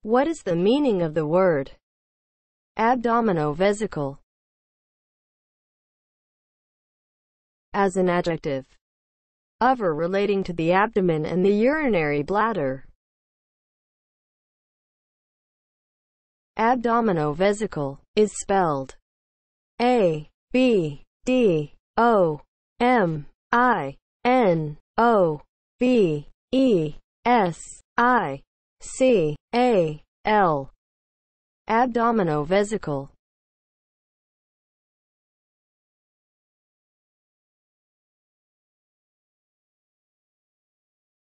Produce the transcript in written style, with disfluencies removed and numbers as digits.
What is the meaning of the word abdominovesical? As an adjective, of or relating to the abdomen and the urinary bladder. Abdominovesical is spelled ABDOMINOVESICAL. Abdominovesical